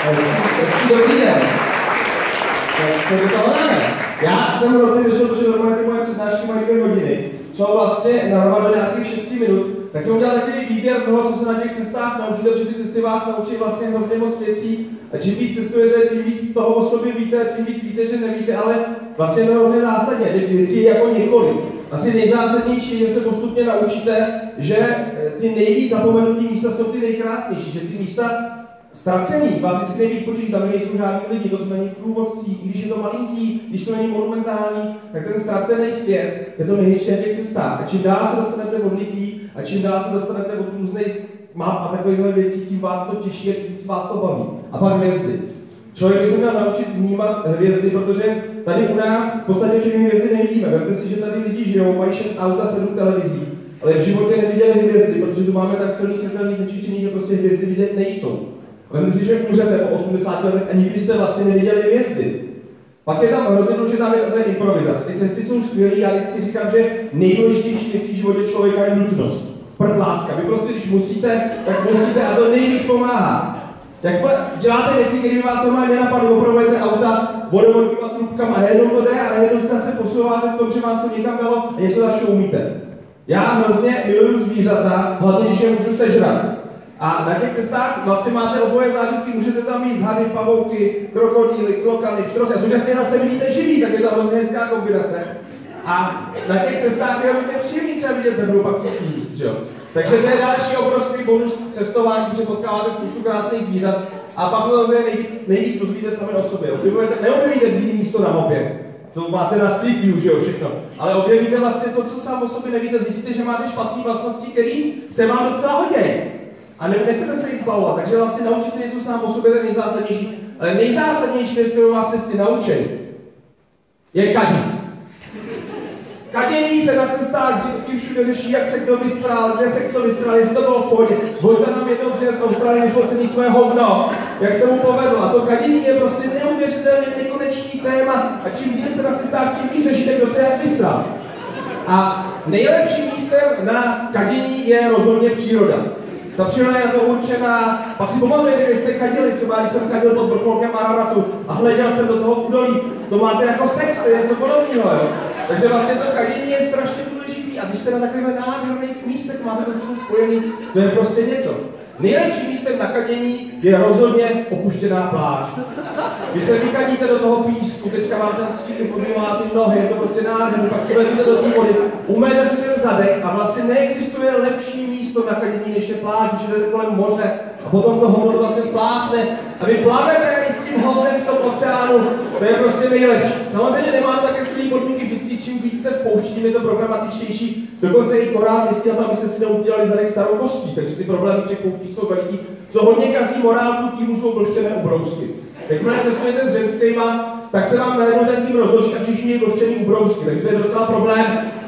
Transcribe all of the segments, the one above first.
Dobrý den. Tak to máme. Já jsem vlastně řešil, protože normálně ty moje přednášky mají 2 hodiny, co vlastně na nějakých 6 minut, tak jsem udělal takový výběr toho, co se na těch cestách naučíte, protože ty cesty vás naučí vlastně hrozně moc věcí a čím víc cestujete, tím víc toho o sobě víte, tím víc víte, že nevíte, ale vlastně to hrozně zásadně, těch věcí je jako několik. Asi nejzásadnější je, že se postupně naučíte, že ty nejvíc zapomenutý místa jsou ty nejkrásnější, že ty místa ztracený vás vždycky nejvíc potěší, tam nejsou žádní lidi, to, co není v průvodcích, když je to malinký, když to není monumentální, tak ten ztracený svět je to největší na těch cestách. A čím dál se dostanete od lidí a čím dál se dostanete od různých map a takovýchhle věcí, tím vás to těší a tím vás to baví. A pak hvězdy. Člověk by se měl naučit vnímat hvězdy, protože tady u nás v podstatě všechny hvězdy nevidíme. Vemte si, že tady lidi žijou, mají 6 aut a 7 televizí, ale v životě neviděli hvězdy, protože tu máme tak silný světelný znečištění, že prostě hvězdy vidět nejsou. Vemte si, že umřete po 80 letech a nikdy jste vlastně neviděli hvězdy. Pak je tam hrozně důležitá věc a to je improvizace. Ty cesty jsou skvělé, já vždycky říkám, že nejdůležitější věcí v životě člověka je nutnost. Láska. Vy prostě, když musíte, tak musíte a to nejvíc pomáhá. Jak děláte věci, které vás normálně nenapadly, opravujete auta vodovodníma trubkama a najednou to jde a najednou se zase posouváte v tom, že vás to někam dalo a něco dalšího umíte. Já hrozně miluju zvířata, hlavně když je můžu sežrat. A na těch cestách vlastně máte oboje zážitky, můžete tam mít hady, pavouky, krokodýly, klokany, pštrosy a současně zase vidíte živý, tak je to hrozně hezká kombinace. A na těch cestách je hrozně příjemný třeba vidět zebru, pak ji sníst, že jo. Takže to je další obrovský bonus cestování, protože potkáváte spoustu krásných zvířat a pak se to nejvíc dozvíte sami o sobě. Neobjevíte bílý místo na mapě, to máte na Street View, že jo, všechno. Ale objevíte vlastně to, co sám o sobě nevíte, zjistíte, že máte špatné vlastnosti, které se vám docela hodí. A nechcete se jich zbavovat, takže vlastně naučíte něco sám o sobě, to je nejzásadnější. Ale nejzásadnější věc, kterou vás cesty naučí, je kadit. Kadění se na cestách vždycky všude řeší, jak se kdo vystral, kde se co vystral, jestli to bylo v pohodě. Vojta nám jednou přijel z Austrálie vyfocený své hovno, jak se mu povedlo. A to kadění je prostě neuvěřitelně nekonečný téma. A čím víc jste na cestách, tím víc řešíte, kdo se jak vystral. A nejlepším místem na kadění je rozhodně příroda. Ta příroda je na to určená, pak si pamatujete, když jste kadili, třeba když jsem kadil pod vrcholkem Araratu a hleděl jsem do toho údolí, to máte jako sex, to je něco podobného, jo. Takže vlastně to kadění je strašně důležitý a když jste na takových nádherných místech, máte to s tím spojený, to je prostě něco. Nejlepším místem na kadění je rozhodně opuštěná pláž. Když se vykadíte do toho písku, teďka máte stříky vody, máte nohy, je to prostě nádherný, pak si vezmete do té vody, umejete si ten zadek a vlastně neexistuje lepší místo na kadění, než je pláž, když jdete kolem moře a potom to hovno vlastně spláchne a vy plavete i s tím hovnem v tom oceánu, to je prostě nejlepší. Samozřejmě nemáte také skvělé podmínky, vždycky čím víc jste v poušti, tím je to problematičtější. Dokonce i korál jistě tam byste si neudělali zadek starou kostí, takže ty problémy v těch pouštích jsou veliký. Co hodně kazí morálku, týmu jsou vlhčené ubrousky. Jakmile cestujete s ženskýma, tak se vám najednou ten tým rozloží a všichni je vlhčený ubrousky, takže to je docela problém.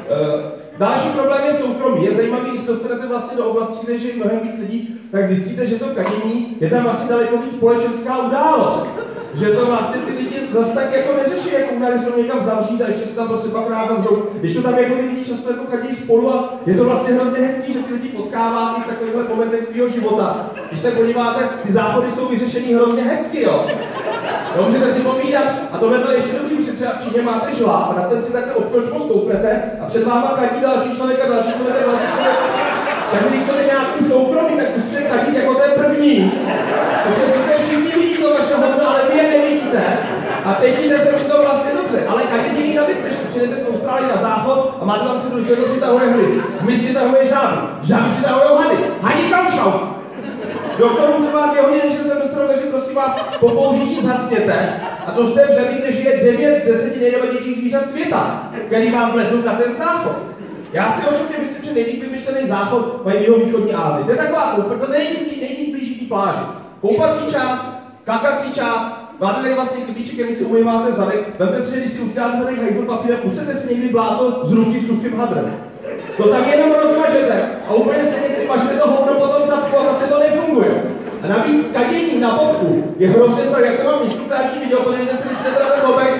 Další problém je soukromí. Je zajímavý, když dostanete vlastně do oblasti, kde je mnohem víc lidí, tak zjistíte, že to kadění je tam vlastně daleko víc společenská událost. Že to vlastně ty lidi zase tak jako neřeší, jako uměli se někam zavřít a ještě se tam prostě pak rád zavřou. Když to tam jako ty lidi často jako kadí spolu a je to vlastně hrozně hezký, že ty lidi potkáváte v takovýchhle momentech svého života. Když se podíváte, ty záchody jsou vyřešený hrozně hezky, jo. No, můžete si povídat, a tohle to ještě dobrý, že třeba v Číně máte žláb a na ten si takhle obkločmo stoupnete a před váma kadí další člověk a další člověk a další člověk. Tak když chcete nějaký soukromí, tak musíte kadit jako ten první. Takže sice všichni vidí to vaše hovno, ale vy je nevidíte a cítíte se přitom vlastně dobře. Ale kadit je na bezpečí. Přijdete v Austrálii na záchod a máte tam si světlo přitahuje hmyz. Hmyz přitahuje žáby. Žáby přitahujou hady. Hadi kaušau. Doktorům trvá 2 hodiny, než se dostanou, takže prosím vás, po použití zhasněte. A to jste vřeli, kde žije 9 z 10 nejnovějších zvířat světa, který vám vlezou na ten záchod. Já si osobně myslím, že nejvíc vymyšlený záchod mají jihovýchodní Asii. To je taková to nejvíc blíží pláži. Koupací část, kakací část, máte tady vlastně klíček, který si umýváte zadek. Vemte si, že když si uděláte zadek hajzl papírem, pusete si někdy bláto z ruky suchým hadrem. To tam jenom rozmažete a úplně stejně si mažete to hovno potom zapku a vlastně to nefunguje. A navíc kadění na boku je hrozně znak, jak to mám instruktážní video, podívejte se, když jste teda ten bobek.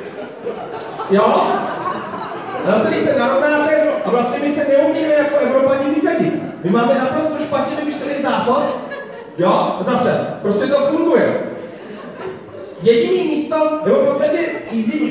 Jo? A zase když se narovnáte a vlastně my se neumíme jako Evropani vykadit. My máme naprosto špatně vymyšlený záchod. Jo? A zase, prostě to funguje. jediný místo, nebo v podstatě i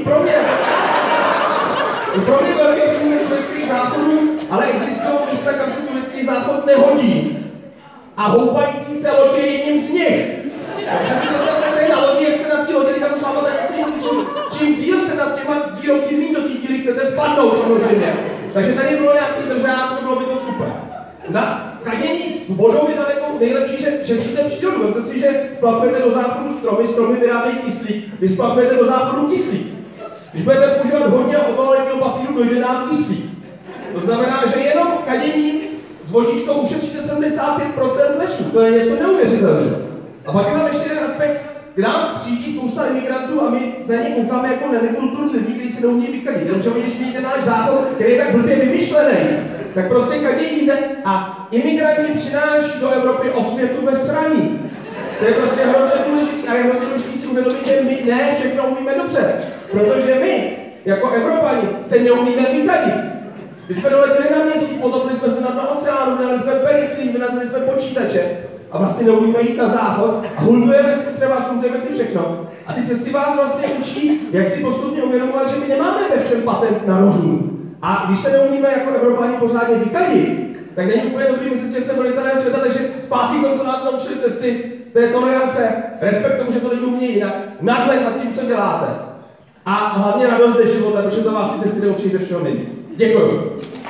pro mě velký odsunek lidských záchodů, ale existují místa, kam se tu lidský záchod nehodí. A houpající se lodě je jedním z nich. Takže si představte na lodi, jak jste na té lodi, tam s váma tak čím díl jste nad těma dílou, tím méně do té díly chcete spadnout samozřejmě. Takže tady bylo nějaký držátko, bylo by to super. Na kadění s vodou je daleko nejlepší, že šetříte přírodu. Vemte si, že splavujete do záchodu stromy vyrábějí kyslík, vy splavujete do záchodu kyslík. Když budete používat hodně obalového papíru, dojde nám kyslík. To znamená, že jenom kaděním s vodičkou ušetříte 75% lesů. To je něco neuvěřitelného. A pak je tam ještě jeden aspekt, k nám přijíždí spousta imigrantů a my na ně koukáme jako na nekulturní lidi, kteří se neumějí vykadit. Jenomže když vidíte náš záchod, který je tak blbě vymyšlený, tak prostě kadíte a imigranti přináší do Evropy osvětu ve sraní. To je prostě hrozně důležitý a je hrozně důležitý si uvědomit, že my ne všechno umíme dobře. Protože my, jako Evropani, se neumíme vykadit. My jsme doletěli na měsíc, potopili jsme se na oceánu, měli jsme penicilín, vynazili jsme počítače a vlastně neumíme jít na záchod a hundujeme si třeba, hundujeme si všechno. A ty cesty vás vlastně učí, jak si postupně uvědomovat, že my nemáme ve všem patent na rozum. A když se neumíme jako Evropani pořádně vykadit, tak není úplně dobrý myslet, že jsme velitelé světa, takže zpátky k tomu, co nás naučili cesty, to je tolerance, respekt tomu, že to lidi umějí jinak, nadhled nad tím, co děláte. A hlavně radost ze života, protože to vás ty cesty neučí ze všeho nejvíc. Děkuju.